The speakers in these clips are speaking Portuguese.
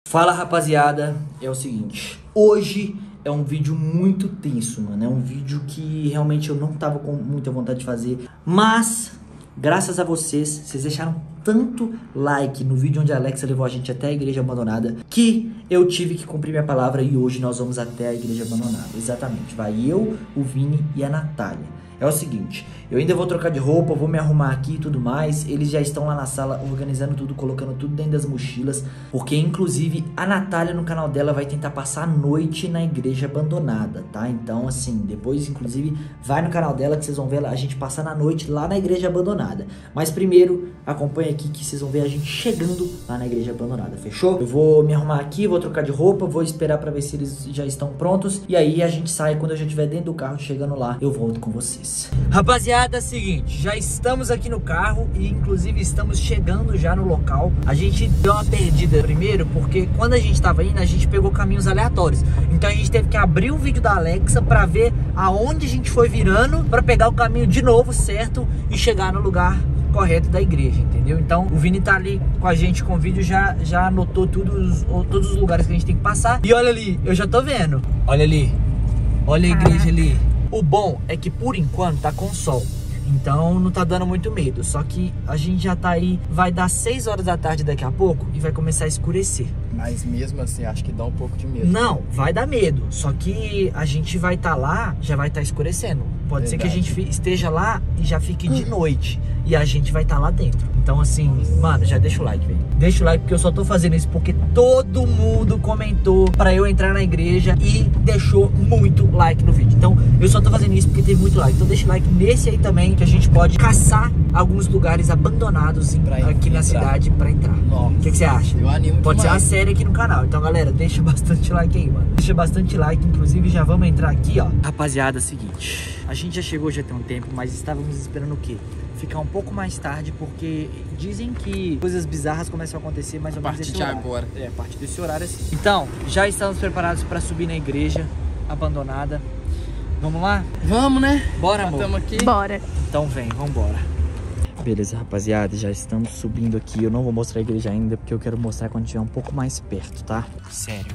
Fala rapaziada, é o seguinte, hoje é um vídeo muito tenso, mano, é um vídeo que realmente eu não tava com muita vontade de fazer, mas graças a vocês deixaram tanto like no vídeo onde a Alexa levou a gente até a igreja abandonada, que eu tive que cumprir minha palavra e hoje nós vamos até a igreja abandonada, exatamente, vai eu, o Vini e a Natália. É o seguinte, eu ainda vou trocar de roupa, vou me arrumar aqui e tudo mais. Eles já estão lá na sala organizando tudo, colocando tudo dentro das mochilas. Porque inclusive a Natália no canal dela vai tentar passar a noite na igreja abandonada, tá? Então assim, depois inclusive vai no canal dela que vocês vão ver a gente passar na noite lá na igreja abandonada. Mas primeiro, acompanha aqui que vocês vão ver a gente chegando lá na igreja abandonada, fechou? Eu vou me arrumar aqui, vou trocar de roupa, vou esperar pra ver se eles já estão prontos. E aí a gente sai, quando eu já estiver dentro do carro chegando lá, eu volto com vocês. Rapaziada, é o seguinte, já estamos aqui no carro e inclusive estamos chegando já no local. A gente deu uma perdida primeiro porque quando a gente tava indo, a gente pegou caminhos aleatórios. Então a gente teve que abrir o vídeo da Alexa pra ver aonde a gente foi virando, pra pegar o caminho de novo certo e chegar no lugar correto da igreja, entendeu? Então o Vini tá ali com a gente com o vídeo, já anotou todos os lugares que a gente tem que passar. E olha ali, eu já tô vendo, olha ali, olha a igreja ali. O bom é que por enquanto tá com sol, então não tá dando muito medo. Só que a gente já tá aí, vai dar 6 horas da tarde daqui a pouco e vai começar a escurecer. Mas mesmo assim, acho que dá um pouco de medo. Não, vai dar medo, só que a gente vai estar lá, já vai estar escurecendo. Pode ser que a gente esteja lá e já fique de noite e a gente vai estar lá dentro. Então assim, mano, já deixa o like, velho. Deixa o like porque eu só tô fazendo isso porque todo mundo comentou pra eu entrar na igreja e deixou muito like no vídeo. Então eu só tô fazendo isso porque teve muito like. Então deixa o like nesse aí também, que a gente pode caçar alguns lugares abandonados aqui na cidade pra entrar. O que você acha? Eu animo Pode demais. ser uma série aqui no canal. Então galera, deixa bastante like aí, mano. Deixa bastante like, inclusive já vamos entrar aqui, ó. Rapaziada, é o seguinte, a gente já chegou já tem um tempo, mas estávamos esperando o quê? Ficar um pouco mais tarde, porque dizem que coisas bizarras começam a acontecer mais ou menos A partir de agora. É, a partir desse horário assim. Então, já estamos preparados para subir na igreja abandonada. Vamos lá? Vamos, né? Bora, Já amor? estamos aqui. Bora. Então vem, vambora. Beleza, rapaziada, já estamos subindo aqui. Eu não vou mostrar a igreja ainda, porque eu quero mostrar quando estiver um pouco mais perto, tá? Sério.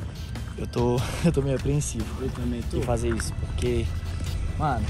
Eu tô meio apreensivo. Eu também tô. De fazer isso, porque, mano,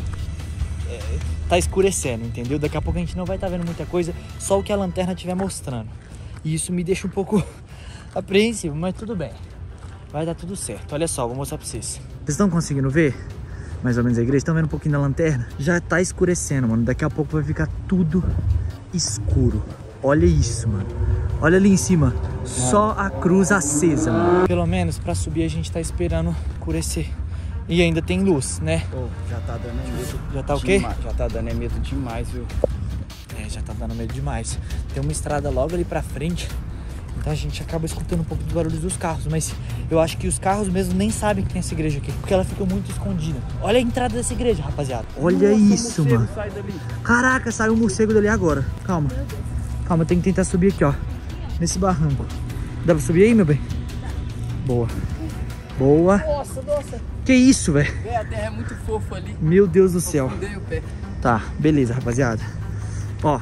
tá escurecendo, entendeu? Daqui a pouco a gente não vai estar vendo muita coisa, só o que a lanterna estiver mostrando. E isso me deixa um pouco apreensivo, mas tudo bem. Vai dar tudo certo. Olha só, vou mostrar pra vocês. Vocês estão conseguindo ver mais ou menos a igreja? Estão vendo um pouquinho da lanterna? Já tá escurecendo, mano. Daqui a pouco vai ficar tudo escuro. Olha isso, mano. Olha ali em cima, só a cruz acesa, mano. Pelo menos pra subir a gente tá esperando escurecer. E ainda tem luz, né? Pô, já tá dando medo. Já tá o quê? Já tá dando medo demais, viu? É, já tá dando medo demais. Tem uma estrada logo ali pra frente, então a gente acaba escutando um pouco dos barulhos dos carros. Mas eu acho que os carros mesmo nem sabem que tem essa igreja aqui, porque ela fica muito escondida. Olha a entrada dessa igreja, rapaziada. Olha isso, mano. Sai dali. Caraca, saiu um morcego dali agora. Calma. Calma, tem que tentar subir aqui, ó. Nesse barranco. Dá pra subir aí, meu bem? Boa. Boa. Nossa. Que isso, velho? A terra é muito fofa ali. Meu Deus do céu. Afundei o pé. Tá, beleza, rapaziada. Ó,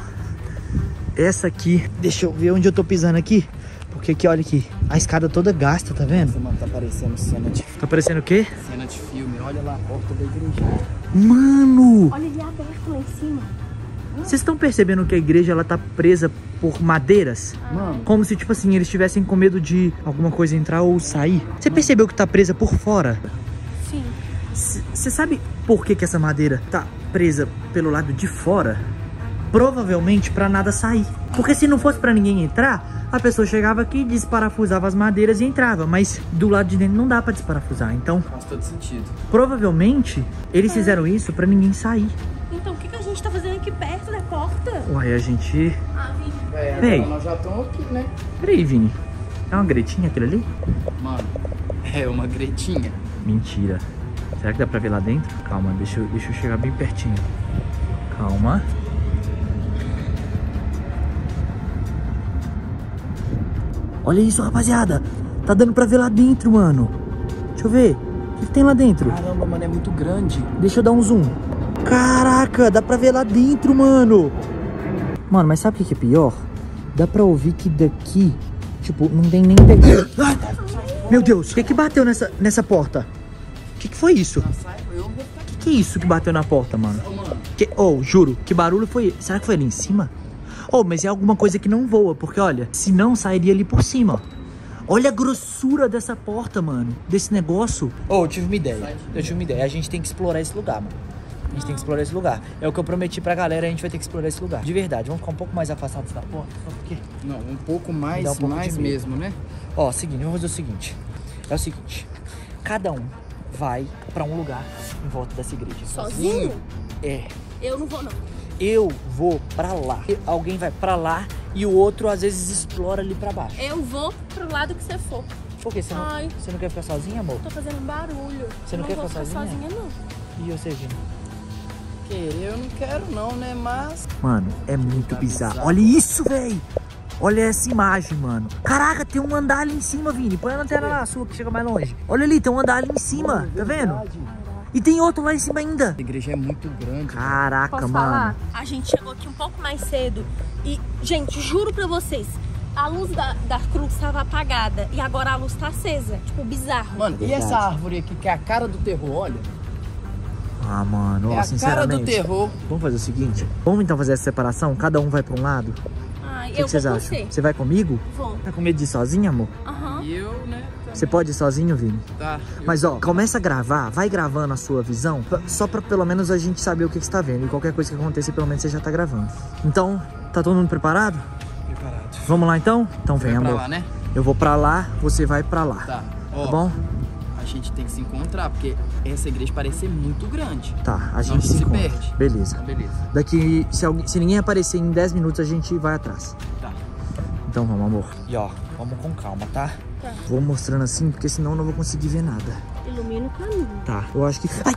essa aqui, deixa eu ver onde eu tô pisando aqui. Porque aqui, olha aqui, a escada toda gasta, tá vendo? Nossa, mano, tá parecendo cena de Tá parecendo o quê? filme. Olha lá a porta da igreja. Mano! Olha ele aberto lá em cima. Vocês estão percebendo que a igreja, ela tá presa por madeiras? Mano, Como se, tipo assim, eles estivessem com medo de alguma coisa entrar ou sair. Você percebeu que tá presa por fora? Sim. Você sabe por que essa madeira tá presa pelo lado de fora? Provavelmente pra nada sair. Porque se não fosse pra ninguém entrar, a pessoa chegava aqui, desparafusava as madeiras e entrava. Mas do lado de dentro não dá pra desparafusar. Então, faz todo sentido. provavelmente, eles fizeram isso pra ninguém sair. Então o que a gente tá fazendo aqui perto da porta? Uai, a gente... Ah, Vini. É, Ei. agora nós já estamos aqui, né? Peraí, Vini. É uma gretinha aquilo ali? Mano, é uma gretinha. Mentira. Será que dá pra ver lá dentro? Calma, deixa eu chegar bem pertinho. Calma. Olha isso, rapaziada. Tá dando pra ver lá dentro, mano. Deixa eu ver. O que tem lá dentro? Caramba, mano, é muito grande. Deixa eu dar um zoom. Caraca, dá pra ver lá dentro, mano. Mano, mas sabe o que é pior? Dá pra ouvir que daqui Tipo, não tem nem... Ai, meu Deus, o que bateu nessa porta? O que foi isso? Que é isso que bateu na porta, mano? Juro, que barulho foi esse? Será que foi ali em cima? Mas é alguma coisa que não voa, porque olha, se não, sairia ali por cima, ó. Olha a grossura dessa porta, mano, desse negócio. Eu tive uma ideia. A gente tem que explorar esse lugar, mano. A gente tem que explorar esse lugar. É o que eu prometi pra galera, a gente vai ter que explorar esse lugar. De verdade, vamos ficar um pouco mais afastados da porta, só porque... Não, um pouco mais, um pouco mais mesmo, né? Seguinte, vamos fazer o seguinte. É o seguinte, cada um vai pra um lugar em volta dessa igreja. Sozinho? É. Eu não vou, não. Eu vou pra lá. Alguém vai pra lá e o outro às vezes explora ali pra baixo. Eu vou pro lado que você for. Por quê? Você não quer ficar sozinha, amor? Tô fazendo um barulho. Você não quer vou ficar sozinha? não. E você, Gina? Querer eu não quero não, né? Mas... Mano, é muito bizarro. Olha isso, velho. Olha essa imagem, mano. Caraca, tem um andar ali em cima, Vini. Põe a lanterna lá, sua, que chega mais longe. Olha ali, tem um andar ali em cima. Tá vendo? E tem outro lá em cima ainda. A igreja é muito grande. Caraca, Posso mano. falar? A gente chegou aqui um pouco mais cedo. E, gente, juro pra vocês, a luz da cruz estava apagada. E agora a luz tá acesa. Tipo, bizarro. Mano, e essa árvore aqui, que é a cara do terror, olha. Ah, mano, É a sinceramente. cara do terror. Vamos fazer o seguinte. Vamos então fazer essa separação? Cada um vai pra um lado? Ai, O que vocês acham? Você vai comigo? Vou. Tá com medo de ir sozinha, amor? Aham. E eu, né? Você pode ir sozinho, Vini? Tá. Mas ó, começa a gravar, vai gravando a sua visão, só pra pelo menos a gente saber o que você tá vendo. E qualquer coisa que aconteça, pelo menos você já tá gravando. Então, tá todo mundo preparado? Preparado. Vamos lá então? Então vem, Vai pra amor. lá, né? Eu vou pra lá, você vai pra lá. Tá. Tá bom? A gente tem que se encontrar, porque essa igreja parece ser muito grande. Tá, a Senão gente se encontra. perde. Beleza. Tá, beleza. Daqui, se ninguém aparecer em 10 minutos, a gente vai atrás. Tá. Então vamos, amor. E ó, vamos com calma, tá? Tá. Vou mostrando assim, porque senão eu não vou conseguir ver nada. Ilumina o caminho. Tá, eu acho que... Ai!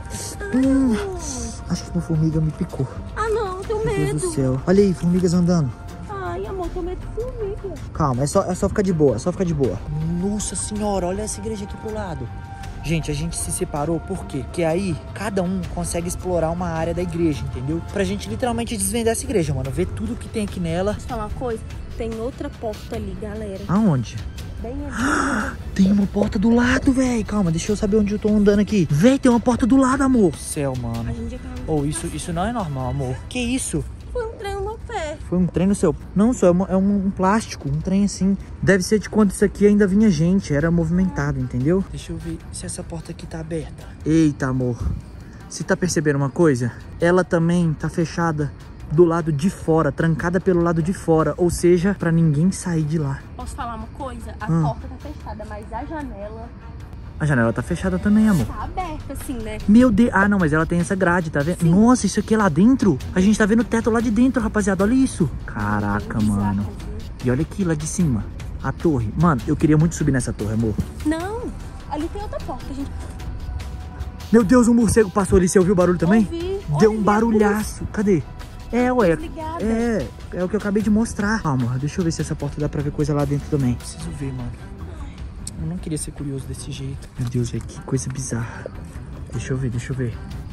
Acho que uma formiga me picou. Ah, não, tenho Meu Deus medo. do céu. Olha aí, formigas andando. Ai, amor, tenho medo de formiga. Calma, é só ficar de boa, Nossa senhora, olha essa igreja aqui pro lado. Gente, a gente se separou por quê? Porque aí cada um consegue explorar uma área da igreja, entendeu? Pra gente literalmente desvendar essa igreja, mano. Ver tudo que tem aqui nela. Deixa eu falar uma coisa. Tem outra porta ali, galera. Aonde? Bem ali. Tem uma porta do lado, velho. Calma, deixa eu saber onde eu tô andando aqui. Véi, tem uma porta do lado, amor. Céu, mano. A gente acabou. Isso não é normal, amor. Que isso? Foi um trem no meu pé. Foi um trem no seu... Não, só é um plástico, um trem assim. Deve ser de quando isso aqui ainda vinha gente, era movimentado, entendeu? Deixa eu ver se essa porta aqui tá aberta. Eita, amor. Você tá percebendo uma coisa? Ela também tá fechada do lado de fora, trancada pelo lado de fora. Ou seja, pra ninguém sair de lá. Posso falar uma coisa? A porta tá fechada, mas a janela A janela tá fechada também, amor. tá aberta assim, né? Meu Deus. Ah, não, mas ela tem essa grade, tá vendo? Sim. Nossa, isso aqui é lá dentro? A gente tá vendo o teto lá de dentro, rapaziada. Olha isso. Caraca, Bem mano. bizarro, viu? E olha aqui, lá de cima. A torre. Mano, eu queria muito subir nessa torre, amor. Não, ali tem outra porta, gente. Meu Deus, um morcego passou ali. Você ouviu o barulho também? Ouvi. Deu Olha um ali a barulhaço. Cadê? É, ué. desligada. É o que eu acabei de mostrar. Calma, deixa eu ver se essa porta dá pra ver coisa lá dentro também. Preciso ver, mano. Eu não queria ser curioso desse jeito. Meu Deus, velho, que coisa bizarra. Deixa eu ver.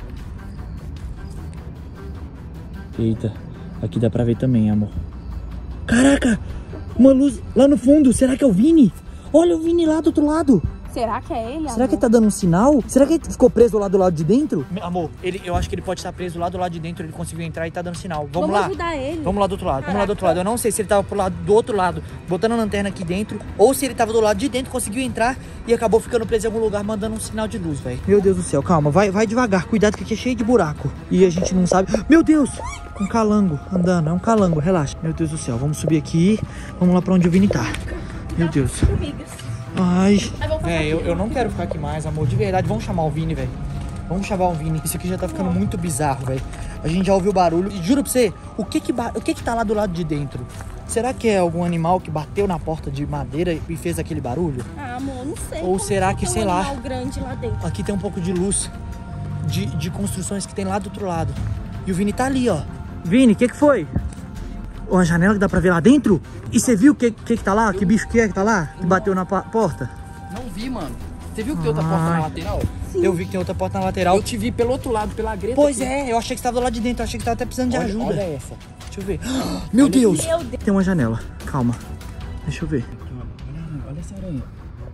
Eita, aqui dá pra ver também, amor. Caraca, uma luz lá no fundo. Será que é o Vini? Olha o Vini lá do outro lado. Será que é ele, Será que ele tá dando um sinal? Será que ele ficou preso lá do lado de dentro? Amor, eu acho que ele pode estar preso lá do lado de dentro. Ele conseguiu entrar e tá dando sinal. Vamos lá. ajudar ele. Vamos lá do outro lado. Vamos lá do outro Caraca. lado. Eu não sei se ele tava do outro lado, botando a lanterna aqui dentro, ou se ele tava do lado de dentro, conseguiu entrar e acabou ficando preso em algum lugar, mandando um sinal de luz, velho. Meu Deus do céu, calma. Vai devagar. Cuidado que aqui é cheio de buraco. E a gente não sabe... Meu Deus! Um calango andando. É um calango. Relaxa. Meu Deus do céu. Vamos subir aqui. Vamos lá pra onde o Vini tá. Meu Deus. Formigas. Ai. É, Eu não quero ficar aqui mais, amor. De verdade, vamos chamar o Vini, velho. Vamos chamar o Vini. Isso aqui já tá ficando muito bizarro, velho. A gente já ouviu o barulho. E juro pra você, o que tá lá do lado de dentro? Será que é algum animal que bateu na porta de madeira e fez aquele barulho? Ah, amor, não sei. Ou Como será que, tem sei um lá, animal grande lá dentro. aqui tem um pouco de luz de construções que tem lá do outro lado. E o Vini tá ali, ó. Vini, o que foi? Uma janela que dá pra ver lá dentro? E você viu o que tá lá? Que bicho que é que tá lá? Que bateu na porta? Não vi, mano. Você viu que tem outra porta na lateral? Eu vi que tem outra porta na lateral. Eu te vi pelo outro lado, pela greta. Pois aqui. é, eu achei que você tava do lado de dentro. Eu achei que tava até precisando de ajuda. Olha essa. Deixa eu ver. Meu Deus! Meu Deus. Tem uma janela. Calma. Deixa eu ver. Peraí.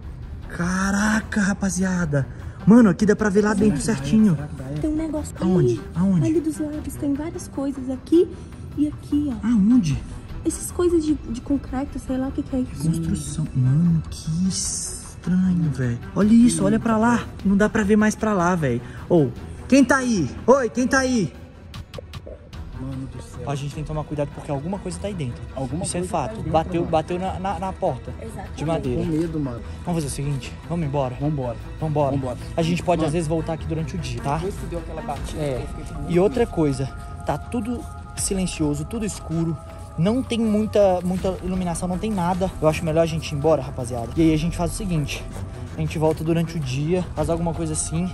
Caraca, rapaziada. Mano, aqui dá pra ver lá dentro certinho. Tem um negócio Aonde? Aonde? Ali dos lados tem várias coisas aqui e aqui, ó. Aonde? Essas coisas de concreto, sei lá o que é isso. Construção. Mano, que estranho, velho. Olha isso, olha pra lá. Não dá pra ver mais pra lá, velho. Ô, quem tá aí? Oi, quem tá aí? Mano do céu. A gente tem que tomar cuidado porque alguma coisa tá aí dentro. Alguma Isso é coisa fato. tá aí dentro, Bateu mano. na porta Exatamente. de madeira. Com medo, mano. Vamos fazer o seguinte, vamos embora. Vambora. Vambora. Vambora. A gente pode Mano, às vezes voltar aqui durante o dia, tá? Depois que deu aquela batida, É. eu fiquei com E outra coisa, tá tudo silencioso, tudo escuro. Não tem muita iluminação, não tem nada. Eu acho melhor a gente ir embora, rapaziada. E aí a gente faz o seguinte, a gente volta durante o dia, faz alguma coisa assim.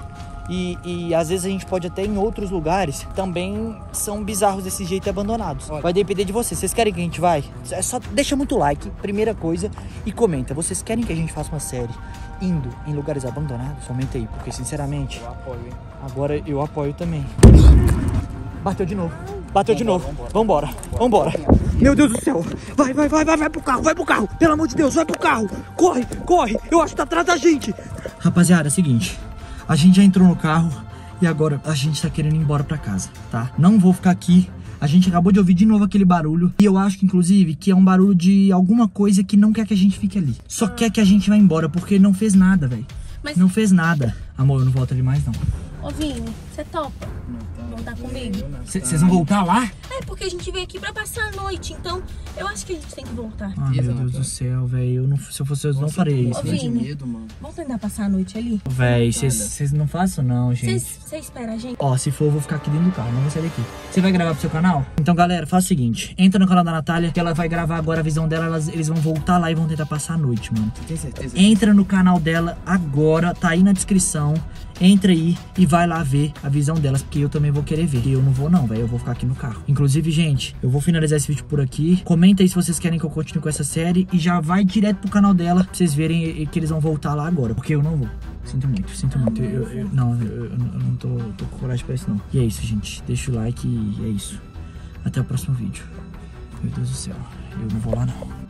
E às vezes a gente pode até ir em outros lugares também são bizarros desse jeito e abandonados. Olha. Vai depender de vocês. Vocês querem que a gente vai? É só deixa muito like, primeira coisa, e comenta. Vocês querem que a gente faça uma série indo em lugares abandonados? Comenta aí, porque sinceramente, eu apoio, hein? agora eu apoio também. Bateu de novo. Bateu de novo. Vambora. Vambora. Meu Deus do céu. Vai pro carro, vai pro carro. Pelo amor de Deus, vai pro carro. Corre, corre. Eu acho que tá atrás da gente. Rapaziada, é o seguinte. A gente já entrou no carro e agora a gente tá querendo ir embora pra casa, tá? Não vou ficar aqui. A gente acabou de ouvir de novo aquele barulho. E eu acho que, inclusive, que é um barulho de alguma coisa que não quer que a gente fique ali. Só quer que a gente vá embora, porque não fez nada, velho. Mas- Não fez nada. Amor, eu não volto ali mais, não. Ô, Vini, você topa? Voltar comigo? Vocês vão voltar lá? É, porque a gente veio aqui pra passar a noite, então eu acho que a gente tem que voltar. Ah, meu Exato. Deus do céu, velho. Se eu fosse eu, não faria isso. Ô, Tô de Vini. medo, mano. Vamos tentar passar a noite ali? Véi, vocês não façam não, gente. Você espera a gente? Ó, se for, eu vou ficar aqui dentro do carro, não vou sair daqui. Você vai gravar pro seu canal? Então, galera, faz o seguinte. Entra no canal da Natália, que ela vai gravar agora a visão dela. Eles vão voltar lá e vão tentar passar a noite, mano. Tem certeza? Entra no canal dela agora, tá aí na descrição. Entra aí e vai lá ver a visão delas, porque eu também vou querer ver. E eu não vou não, velho, eu vou ficar aqui no carro. Inclusive, gente, eu vou finalizar esse vídeo por aqui. Comenta aí se vocês querem que eu continue com essa série. E já vai direto pro canal dela, pra vocês verem que eles vão voltar lá agora. Porque eu não vou. Sinto muito, sinto muito. Eu não tô com coragem pra isso não. E é isso, gente. Deixa o like e é isso. Até o próximo vídeo. Meu Deus do céu, eu não vou lá não.